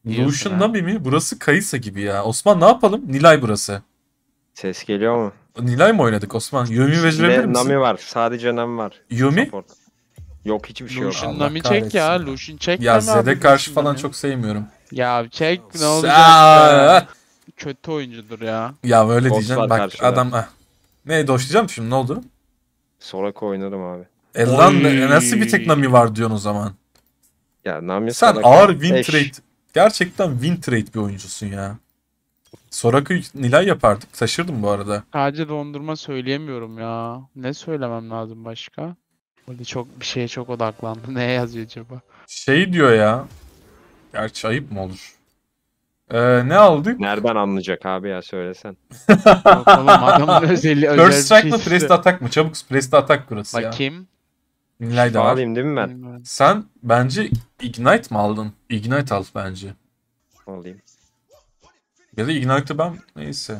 Diyorsun Lucian ha. Nami mi? Burası Kayısa gibi ya. Osman ne yapalım? Nilay burası. Ses geliyor mu? Nilay mı oynadık Osman? Yumi'yi becerebilir Ne misin? Nami var. Sadece Nami var. Yumi? Support. Yok hiçbir şey yok. Lucian Allah Nami çek kahretsin ya. ya. Lucian çek Ya Nami abi. Zed'e karşı Lucian falan Nami. çok sevmiyorum. Ya çek ne olacak Aa! ya. Kötü oyuncudur ya. Ya böyle Ghost diyeceksin var bak karşıda. adam... Ne doşlayacağım şimdi ne oldu? Soraka oynarım abi. Lan Oy. nasıl bir tek Nami var diyorsun o zaman? Ya Nami Sen Soraka ağır win eş. trade. Gerçekten win trade bir oyuncusun ya. Soraka'yı Nilay yapardık. Şaşırdım bu arada. Sadece dondurma söyleyemiyorum ya. Ne söylemem lazım başka? Burada çok bir şeye çok odaklandım. Neye yazıyor acaba? Şey diyor ya. Gerçi ayıp mı olur? Ne aldık? Nereden anlayacak abi ya söylesen. Yok oğlum adamın özel First bir şey strike mı? istiyor. Pressed attack mı? Çabuk pressed attack burası ya. Bakayım. Nilay da var. Alayım değil mi ben? Bilmiyorum. Sen bence Ignite mi aldın? Ignite al bence. Alayım. Ya da Ignite'ı ben neyse.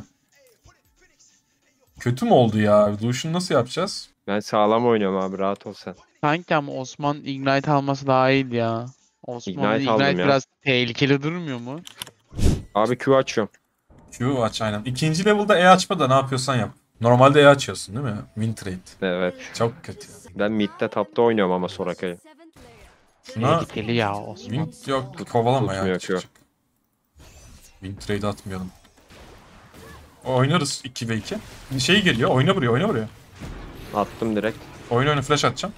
Kötü mü oldu ya? Lucian nasıl yapacağız? Ben sağlam oynuyorum abi rahat ol sen. Sanki ama Osman Ignite alması daha iyiydi ya. Osman'ın Ignite aldım Ignite ya. biraz tehlikeli durmuyor mu? Abi Q açıyorum. Q aç aynen. İkinci level'da E açma da ne yapıyorsan yap. Normalde E açıyorsun değil mi? Win trade. Evet. Çok kötü. Ben midde tapta oynuyorum ama Soraka'yı. Şuna Tehlikeli ya Osman. win yok kovalama ya. tutmuyor Çık, Q. çık. Win trade atmayalım. Oynarız 2 ve 2. Şey geliyor. Oyna buraya, oyna buraya. Attım direkt. Oyna oyna flash atacağım.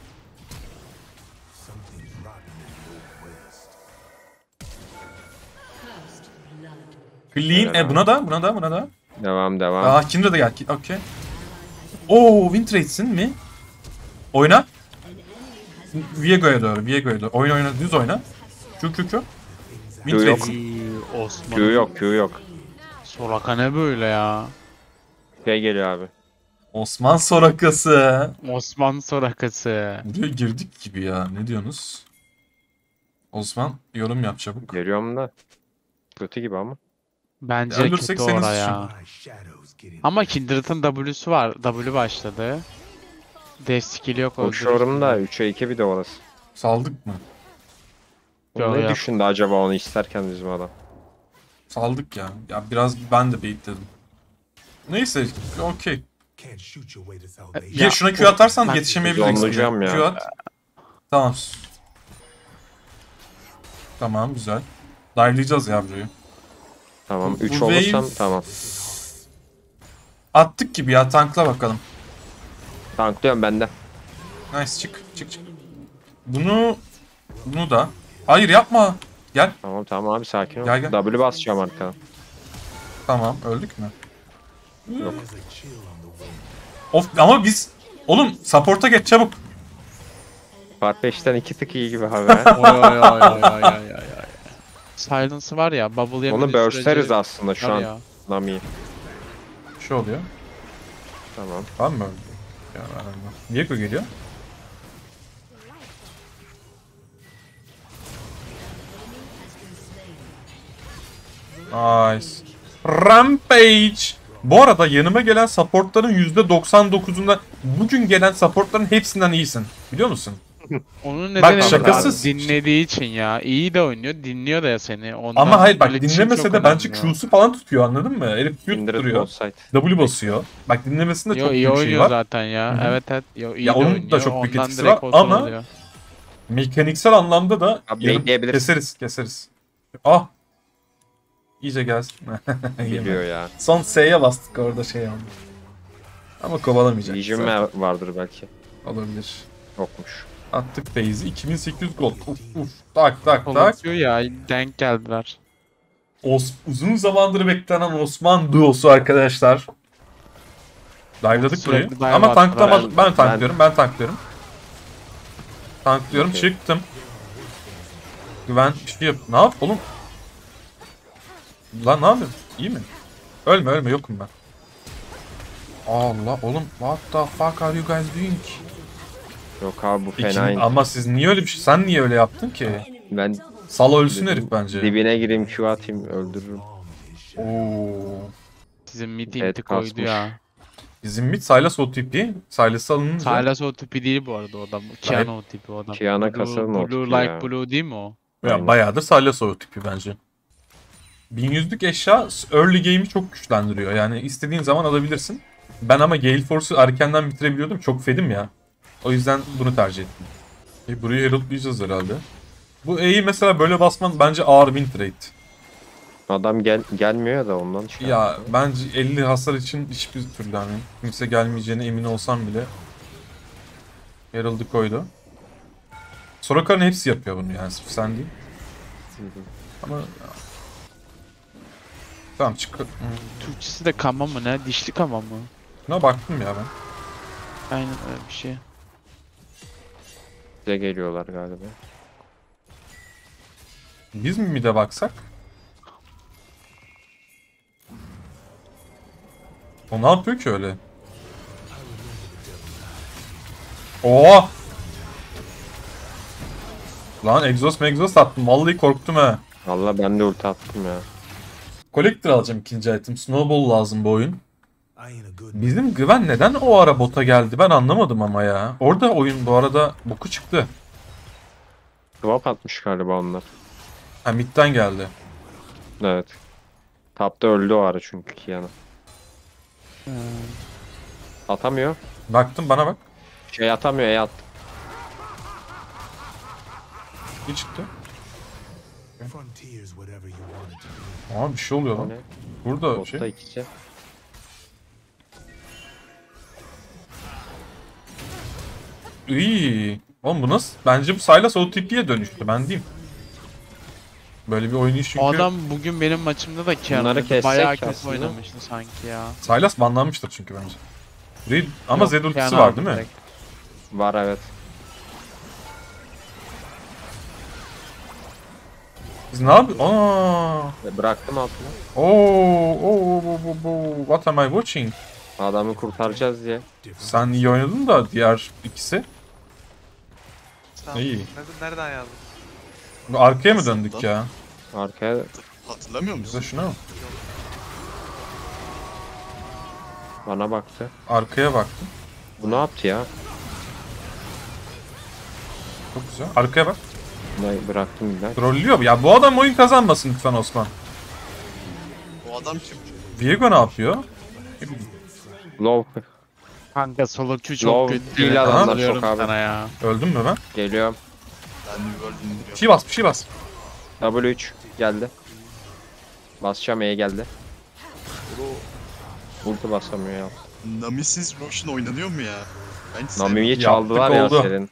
Clean. Evet, Buna da, buna da, buna da. Devam. Aa Kindred'e gel. Okey. Oo win trade'sin mi? Oyna. Viego'ya doğru, Viego'ya doğru. Oyna oyna, düz oyna. Q. Win Q yok. trade'sin. Osman. Q yok Q yok. Soraka ne böyle ya? Şey geliyor abi. Osman Sorakası. Osman Sorakası. Buraya girdik gibi ya. Ne diyorsunuz? Osman yorum yap çabuk. Geliyorum da. Kötü gibi ama. Bence Ölürsek kötü senin oraya. Ama Kindred'ın W'su var. W başladı. Death skill yok. Koşuyorum da 3'e 2 bir de orası. Saldık mı? O Yok, ne yok. düşündü acaba onu isterken bizim adam? Saldık ya. Ya biraz ben de baitledim. Neyse okey. Ya şuna Q atarsan ben yetişemeyebiliriz. zonlayacağım ya. Q at. Tamam. Tamam güzel. Dive'layacağız ya burayı. Tamam Bu 3 wave- olursam tamam. Attık gibi ya, tankla bakalım. Tanklıyorum bende. Nice, çık. Bunu da. Hayır yapma. Gel. Tamam abi sakin ol. Gel, gel. W basacağım arkadan. Tamam, öldük mü? Yok. Of ama biz... Oğlum support'a geç çabuk. Part 5'ten 2 tık iyi gibi abi. Oy. Silence'ı var ya, bubble yemediği Onu bursteriz sürece aslında şu var an. ya. Nami'yi. Şey oluyor. Tamam. Tamam mı öldü? Ya, Viego geliyor. Nice. Rampage. Bu arada yanıma gelen supportların %99'unda bugün gelen supportların hepsinden iyisin. Biliyor musun? Onun Bak, nedeni şakasız. dinlediği için ya. İyi de oynuyor, dinliyor da ya seni. Ondan Ama hayır bak, iletişim dinlemese çok de bence önemli ya. Q'su falan tutuyor, anladın mı? Herif Q Kindred tutturuyor. offside. W basıyor. Bak dinlemesinde Yo, çok iyi büyük şey oynuyor var. zaten ya. Hı hı. Evet. Yo, iyi Ya de onun da oynuyor. çok büyük Ondan etkisi direkt var kontrol ama- oluyor. Mekaniksel anlamda da Abi yarım- bekleyebiliriz. keseriz. Ah. İyice gelsin. Biliyor ya. Son S'ye bastık orada şey oldu. Ama kovalamayacak. Vision vardır belki. Olabilir. Yokmuş. Attık base'i. 2800 gold. Uf. Tak. Kolatıyor ya, denk geldiler. Uzun zamandır beklenen Osman duosu arkadaşlar. Dive'ladık burayı. Sürekli dive Ama attılar. tanklamadım. Ben tanklıyorum. Tanklıyorum. Okey. Çıktım. Güven bir şey yap. Ne yap oğlum? Lan ne yapıyorsun? İyi mi? Ölme yokum ben. Allah oğlum, what the fuck are you guys doing? Yok abi bu İkin, fena. ama siz niye öyle bir şey? Sen niye öyle yaptın ki? Ben Sal ölsün herif bence. dibine gireyim Q atayım öldürürüm. Oo. Sizin mid Evet, inti koydu kasmış. ya. Bizim mid Sylas OTP. Sylas'ı alınınca. Sylas o tipi değil bu arada o adam. Kiana o tipi o adam. Kiana Kasa'nın o Blue tipi like ya. Blue değil mi o? Ya bayağıdır Sylas OTP bence. 1100'lük eşya early game'i çok güçlendiriyor. Yani istediğin zaman alabilirsin. Ben ama Gale Force'u erkenden bitirebiliyordum. Çok fedim ya. O yüzden bunu tercih ettim. Burayı heraldlayacağız herhalde. Bu E'yi mesela böyle basman bence ağır win rate. Adam gelmiyor da ondan şey Ya yaptı. bence 50 hasar için hiçbir türlü hani kimse gelmeyeceğine emin olsam bile Herald'ı koydu. Soraka'nın hepsi yapıyor bunu yani sırf sen değil. Ama tamam çık. Türkçesi de kama mı ne? Dişli kama mı? Buna baktım ya ben. Aynen öyle bir şey. Bize geliyorlar galiba. Biz mi mid'e baksak? O ne yapıyor ki öyle? Oo! Lan egzoz attım. Vallahi korktum ha. Valla ben de ulti attım ya. Collector alacağım ikinci item. Snowball lazım bu oyun. Bizim Gwen neden o ara bota geldi ben anlamadım ama ya. Orada oyun bu arada boku çıktı. Swap atmış galiba onlar. Ha midden geldi. Evet. Tapta öldü o ara çünkü Kiana. Atamıyor. Baktım bana bak. Şey atamıyor ya attı. Ne çıktı? Frontiers whatever you want it to be. Aa bir şey oluyor O lan. ne? Burada Botta şey. ikisi. İyi. Oğlum bu nasıl? Bence bu Sylas OTP'ye dönüştü ben diyeyim. Böyle bir oynayış çünkü. O adam bugün benim maçımda da Bunları Kiana'ydı. kessek Bayağı kötü aslında. oynamıştı sanki ya. Sylas banlanmıştır çünkü bence. Ama Yok, Zed ultisi Kiana var aldı değil mi? direkt. Var evet. Biz ne yapıyoruz? Aa. Bıraktım altına. What am I watching? Adamı kurtaracağız diye. Sen iyi oynadın da diğer ikisi. Tamam. İyi. Nereden yazdın? Arkaya mı döndük ya? Arkaya Hatırlamıyor Bize musun? şuna mı? bana baktı. Arkaya baktım. Bu ne yaptı ya? Çok güzel. Arkaya bak. Buna bıraktım bir daha. Trollüyor. Ya bu adam oyun kazanmasın lütfen Osman. O adam kim? Viego ne yapıyor? Low Kanka solo Q çok Low kötü. değil Evet, adamlar hatırlıyorum çok abi. sana ya. Öldün mü ben? geliyorum. Ben New World indiriyorum. Bir şey bas. W3 geldi. Basacağım E geldi. Ulti basamıyor ya. Nami'siz Roshan oynanıyor mu ya? Ben hiç Nami'yi Yaptık, çaldılar ya oldu. senin.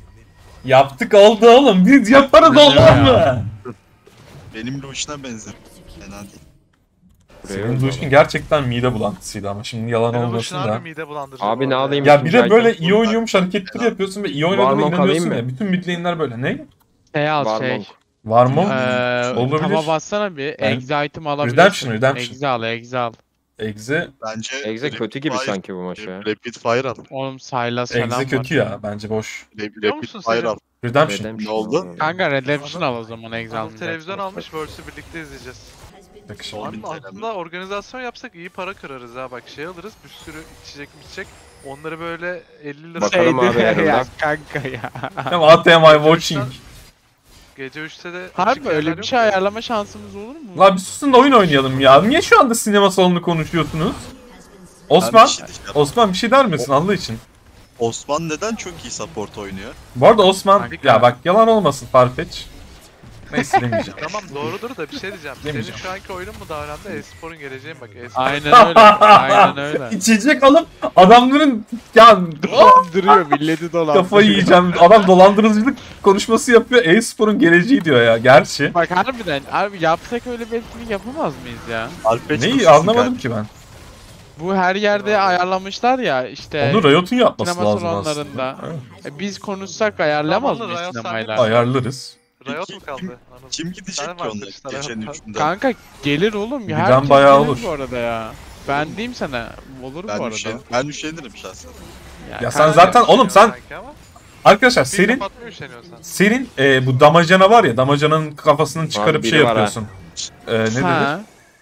Yaptık oldu oğlum. Biz yaparız Güzel olmaz ya. mı? Benim Roshan'a benzer. Fena değil. Senin duşun gerçekten mide bulantısıydı ama şimdi yalan Benim olmasın Lucian da. harbi mide bulandırıcı. Abi bu ne arada alayım? Ya bir de ikinci böyle item. iyi oynuyormuş hareketleri yapıyorsun ve iyi oynadığına Warlock inanıyorsun alayım ya. mı? Bütün mid lane'ler böyle. Ne? Şey al Warlock. şey. Var mı? Olabilir. Tava bassana bir. Ben- Exe item alabilirsin. Redemption. Exe al, Exe al. Exe, Bence Exe kötü gibi Rapid Fire- sanki bu maç ya. Rapid Fire al. Oğlum Sylas falan Exe var. kötü ya. Bence boş. Biliyor Rapid musun Fire Selim? al. Redemption. Redemption Ne oldu? var. Kanka Redemption al o zaman Exe Anıl almayacaksan. televizyon almış, Worlds'ü birlikte izleyeceğiz. Yakışır. Oğlum, Abi TL aslında organizasyon yapsak iyi para kırarız ha, bak şey alırız, bir sürü içecek. Onları böyle 50 lira Bakalım abi ya herhalde. kanka ya. Hem what am I watching? Gece 3'te de açık Harbi öyle yerler bir yok şey ya. ayarlama şansımız olur mu? La bir susun da oyun oynayalım ya. Niye şu anda sinema salonu konuşuyorsunuz? Ben Osman, bir şey diyeceğim. Osman bir şey der misin Allah için? Osman neden çok iyi support oynuyor? Bu arada Osman, Kanka. ya bak yalan olmasın Farfetch. Neyse demeyeceğim. Tamam doğrudur da bir şey diyeceğim. Senin Demeyeceğim. şu anki oyunun mu daha önemli? E-sporun geleceği mi bak? E-spor. Aynen öyle. Aynen öyle. İçecek alıp adamların ya Dolandırıyor milleti dolandırıyor. kafayı yiyeceğim. Adam dolandırıcılık konuşması yapıyor. E-sporun geleceği diyor ya. Gerçi. Bak harbiden abi yapsak öyle bir etkinlik yapamaz mıyız ya? Alpeç Neyi nasılsın anlamadım kardeşim? ki ben. Bu her yerde ayarlamışlar ya işte Onu Riot'un yapması sinema lazım salonlarında. aslında. Evet. Biz konuşsak ayarlayamaz Zamanla mıyız Riot sinemayla? Ayarlarız. Riot Kim- mu kaldı? Anıl. Kim gidecek Sen ki varsın onlar işte, gecenin Riot. üçünde? Kanka gelir oğlum ya. Birden Herkes bayağı gelir olur. bu arada ya. Ben diyeyim sana. Olur bu arada. Ben üşenirim şahsen. Ya sen kanka, zaten oğlum sen Sanki ama arkadaşlar bir senin kapatmıyor üşeniyorsan. senin bu damacana var ya damacanın kafasını çıkarıp biri şey var ha. yapıyorsun. Ne dedi? Ha.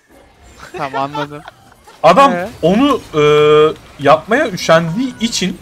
Tamam anladım. Adam Ee? onu yapmaya üşendiği için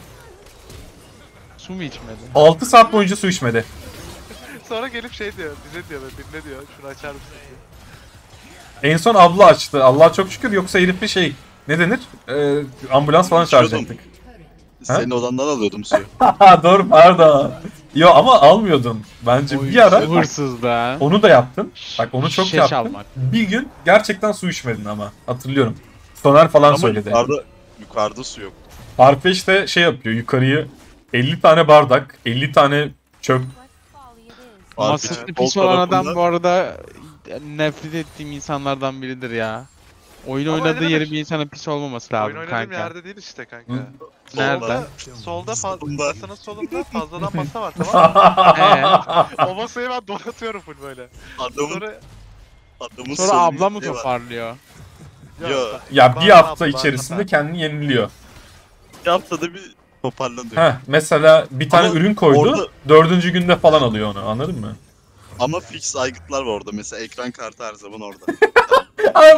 Su mu içmedi? 6 saat boyunca su içmedi. Sonra gelip şey diyor, bize diyor, birine diyor, şunu açar mısın diyor. En son abla açtı. Allah'a çok şükür, yoksa herifi şey ne denir? Ambulans falan çağıracaktık. Senin odandan alıyordum suyu. Doğru, pardon. Yo ama almıyordum. Bence Oy, bir ara hırsız da. onu da yaptın. Bak onu çok Şeş yaptın. almak. Bir gün gerçekten su içmedin ama. Hatırlıyorum. Soner falan Ama söyledi. yukarıda su yok. Farfetch de şey yapıyor. Yukarıyı 50 tane bardak, 50 tane çöp. Masası Farfetch'in pis sol olan adam tarafında- bu arada nefret ettiğim insanlardan biridir ya. Oyun Ama oynadığı öyle yeri demek. bir insanın pis olmaması Oyun lazım oynadığım kanka. yerde değil işte kanka. Hı. Nerede? Solda Solunda. masanın solunda fazladan masa var tamam mı? O masayı ben donatıyorum full böyle. Adamın Sonra solunda abla mı ne var? toparlıyor? Yo. Ya bir Bazen hafta abla, içerisinde bazen kendini yeniliyor. Bir haftada bir toparlanıyor. Heh, mesela bir tane Ama ürün koydu. orada- 4. günde falan alıyor onu. Anladın mı? Ama fix aygıtlar var orada. Mesela ekran kartı her zaman orada. Abi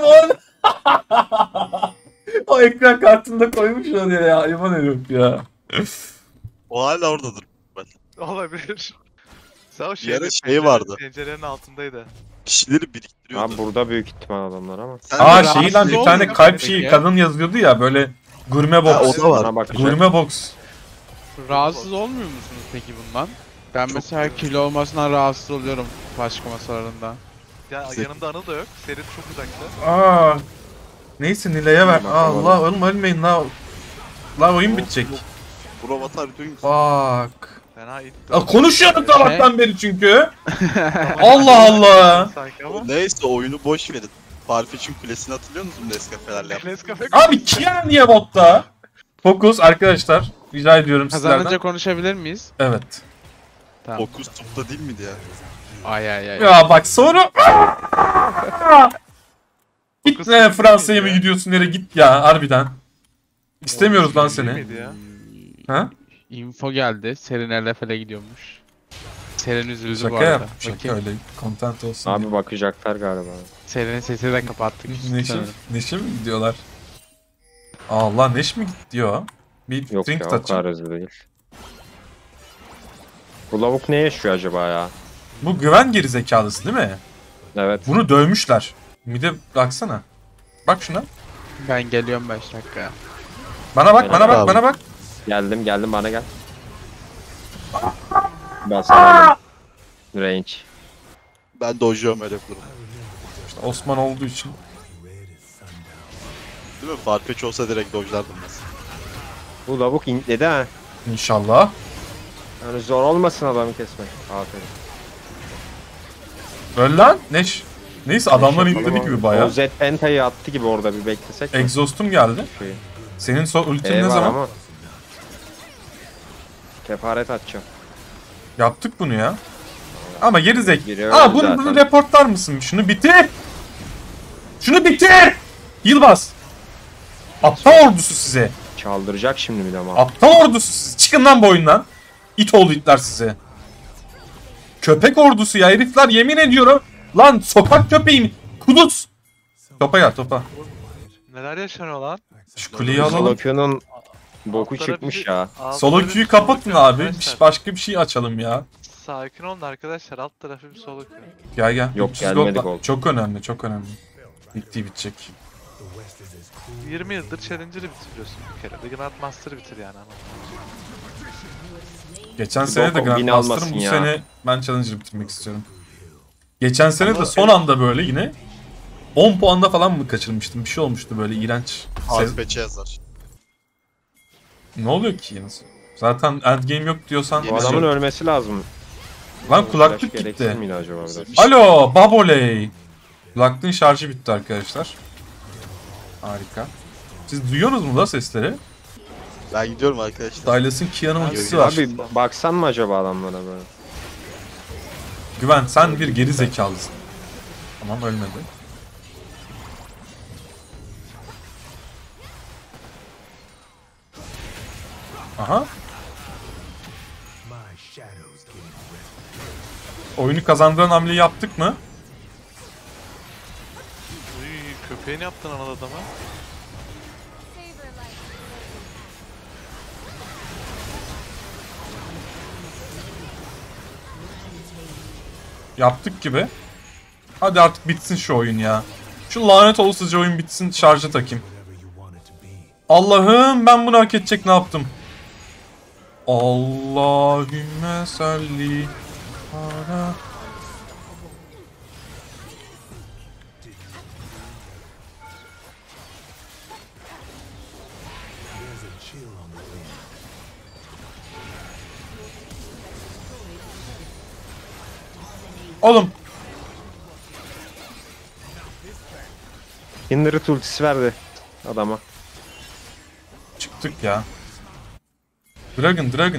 o ekran kartını da koymuş oraya ya. Hayvan herif ya. O hala oradadır. Olabilir. Sen o Bir ara pencere- vardı. Pencerenin altındaydı. Kişileri biriktiriyordu. Abi burada büyük ihtimal adamlar ama. Sen Aa de şeyi lan rahatsız bir olmuyor tane mu kalp peki? şeyi kadın yazıyordu ya böyle gurme Ha, box. o da var. Bana bakacak. Gurme box. Rahatsız olmuyor musunuz peki bundan? Ben mesela kilo olmasından rahatsız oluyorum başka masalarında. Ya Zeki. yanımda Anıl da yok. Serin çok uzakta. Aa. Neyse Nilay'a ver. Bakalım. Allah oğlum ölmeyin la. La oyun bitecek. Bro Vatar duyuyor musun? Bak. Fena itti. Konuşuyorum sabahtan beri çünkü. Allah Allah. Sanki ama. Neyse oyunu boş verin. Farfetch'in kulesini hatırlıyor musunuz Nescafelerle yaptı? Nescafe Abi Kian niye botta? Fokus arkadaşlar. Rica ediyorum Kazanınca sizlerden. konuşabilir miyiz? Evet. Tamam. Fokus topta değil miydi ya? Ay ay ay. Ya bak sonra... Git ne Fokus Fransa'ya mı ya. gidiyorsun, nereye git ya harbiden. İstemiyoruz lan seni. Miydi ya? Ha? Info geldi. Serin LFL'e gidiyormuş. Serin üzüldü bu Şaka arada. yap. Şaka Bakayım. öyle. Content olsun. Abi bakacaklar galiba. Seren'in sesini de kapattık. Neşe mi gidiyorlar? Allah Neş mi gitti diyor? Bir Yok drink ya o touch. kadar hızlı değil. Bu lavuk ne yaşıyor acaba ya? Bu güven gerizekalısı değil mi? Evet. Bunu dövmüşler. Bir de baksana. Bak şuna. Ben geliyorum 5 dakika. Bana bak, bana bak, Abi. bana bak. Geldim bana gel. Ben sana range. Ben dojuyorum öyle bir durum. İşte Osman olduğu için. Değil mi? Farfetch olsa direkt dojlardım mesela. Bu lavuk intledi ha. İnşallah. Yani zor olmasın adamı kesmek. Aferin. Öl lan Neş. Neyse adamlar Yapalım intledi abi. gibi bayağı. O Z pentayı attı gibi orada bir beklesek mi? Exhaust'um geldi. Şey. Senin ultin ne Var zaman? ama. Kefaret atacağım. Yaptık bunu ya. Ama geri zek. Biri Aa öldü bunu zaten. reportlar mısın? Şunu bitir. Şunu bitir. Yılmaz. Aptal ordusu size. Çaldıracak şimdi bir de ama. Aptal ordusu size. Çıkın lan bu oyundan. İt oğlu itler size. Köpek ordusu ya herifler, yemin ediyorum. Lan sokak köpeği. Kuduz. Topa gel topa. Neler yaşanıyor lan? Şu kuleyi alalım. Solokyu'nun boku Altlara çıkmış bir- ya. alt Solo tarafı queue'yu bir kapatın solo abi. queue arkadaşlar. Başka bir şey açalım ya. Sakin olun arkadaşlar. Alt tarafı bir solo queue. Gel gel. Yok, 300 gelmedi gold. gold. Çok önemli, çok önemli. Bitti bitecek. 20 yıldır Challenger'ı bitiriyorsun bir kere. The Grandmaster'ı bitir yani ama. Geçen Bir sene de bok win Grandmaster'ım, almasın bu ya. sene ben Challenger'ı bitirmek istiyorum. Geçen sene Ama de son anda böyle yine 10 puanda falan mı kaçırmıştım? Bir şey olmuştu böyle iğrenç. Farfetch'e yazar. Ne oluyor ki yine? Zaten endgame yok diyorsan... Bu adamın ölmesi lazım. Lan kulaklık Flash gereksiz gitti. miydi acaba biraz? Alo baboley. Kulaklığın şarjı bitti arkadaşlar. Harika. Siz duyuyorsunuz mu da sesleri? Ben gidiyorum arkadaşlar. Dylas'ın Kia'nın ultisi var. Abi baksan mı acaba adamlara böyle? Güven sen bir geri zekalısın. Tamam ölmedi. Aha. Oyunu kazandıran hamleyi yaptık mı? Uy, köpeğini yaptın anal adama. Yaptık gibi. Hadi artık bitsin şu oyun ya. Şu lanet olasıca oyun bitsin, şarja takayım. Allah'ım, ben bunu hak edecek ne yaptım? Allahümme salli ala. Oğlum, Kindred ultisi verdi adama. çıktık ya. Dragon.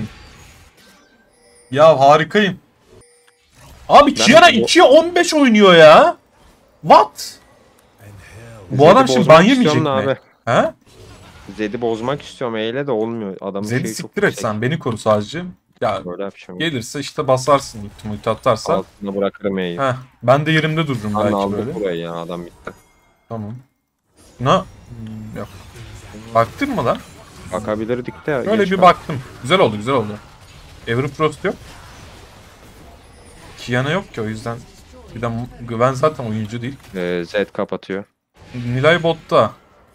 Ya harikayım. Abi Kiara 2'ye 15 oynuyor ya. What? Bu adam şimdi ban yemeyecek mi? Abi. He? Zed'i bozmak istiyorum. Eyle de olmuyor. Adamın Zed'i şeyi çok siktir et yüksek. sen, beni koru sadece. Ya Böyle yapacağım. gelirse işte basarsın, ulti atarsa. Altına bırakırım E'yi. Heh, ben de yerimde dururum Anla belki aldık böyle. burayı ya, adam bitti. Tamam. Yok. Baktın mı lan? Bakabilirdik de. Böyle geç bir kaldı. baktım. Güzel oldu. Everfrost yok. Kiana yok ki, o yüzden. Bir de Gwen zaten oyuncu değil. Zed kapatıyor. Nilay botta.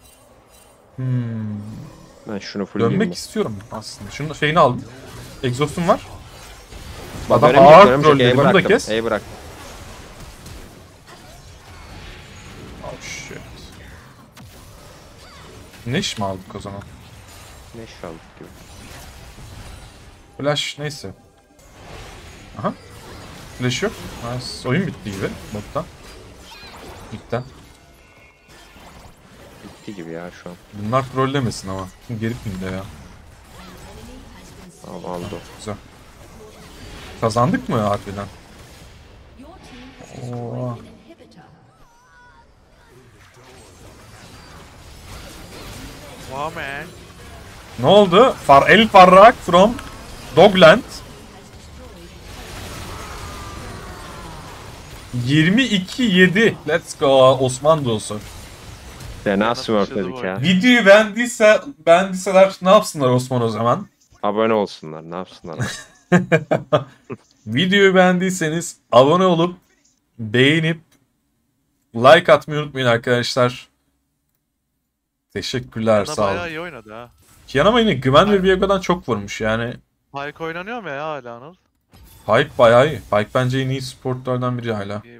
Ben şunu fullleyeyim. Dönmek istiyorum aslında. Şunun şeyini aldım. Exhaust'um var. Bak, Adam dönemeyecek, ağır dönemeyecek. troll dedi. Bunu da kes. E'yi bıraktım. Oh shit. Neş mi aldık o zaman? Ne iş aldık gibi. Flash neyse. Aha. Flash yok. Nice. Oyun bitti gibi botta. Bitten. Bitti gibi ya şu an. Bunlar trollemesin ama. Geri pinde ya. Aldı. Güzel. Kazandık mı harbiden? Oo. Wow man. Ne oldu? El Farrak from Dogland. 22-7. Let's go Osman olsun. Fena Yana smurfledik taşıdı ya. Videoyu beğendiyseler ne yapsınlar Osman o zaman? Abone olsunlar, ne yapsınlar. Videoyu beğendiyseniz abone olup beğenip like atmayı unutmayın arkadaşlar. Teşekkürler, Yana sağ olun. bayağı iyi oynadı ha. Kiana ama yine Gwen ve Viego'dan çok vurmuş yani. Pyke oynanıyor mu ya hala Anıl? Pyke bayağı iyi. Pyke bence en iyi sportlardan biri hala. İyi